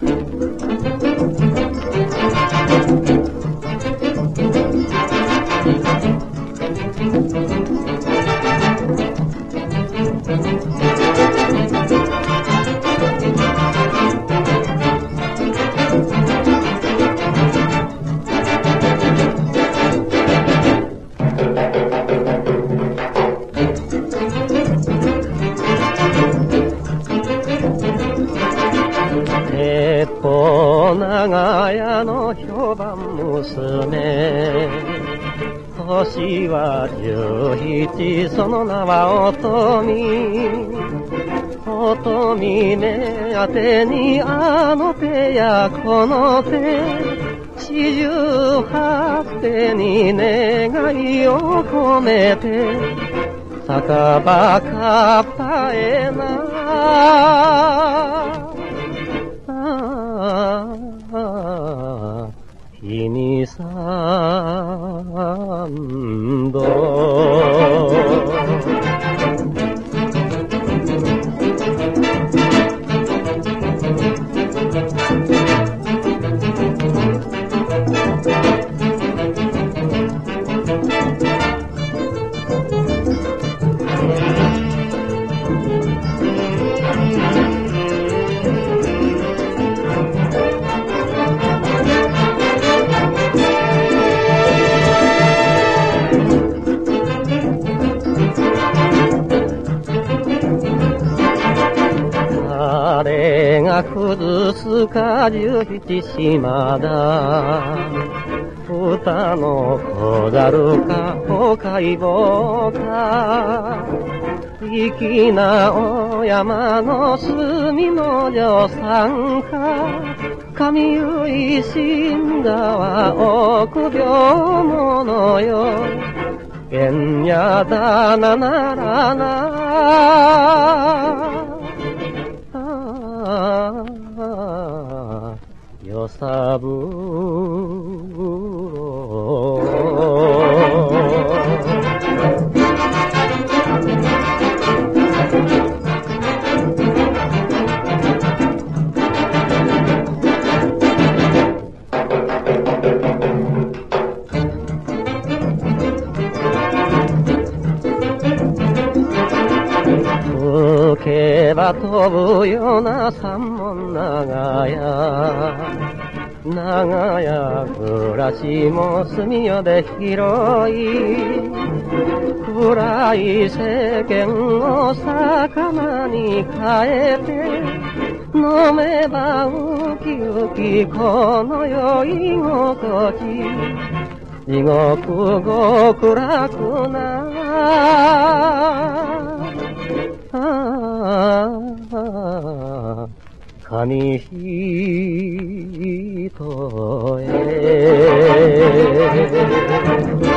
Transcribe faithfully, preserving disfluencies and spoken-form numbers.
長屋の評判娘、年は十七、その名はおとみ。おとみ目当てにあの手やこの手、四十八手に願いを込めて、酒場かっぱえな日に三度誰が崩すか十七島だ。歌の小猿かお海坊か。粋なお山の隅の女さんか。上結新川臆病者よ。縁やだなならな。よさぶろ吹けば飛ぶような三門長屋。長屋暮らしも住代で広い。暗い世間を魚に変えて、飲めばウキウキこの酔い心地。地獄極楽な紙一重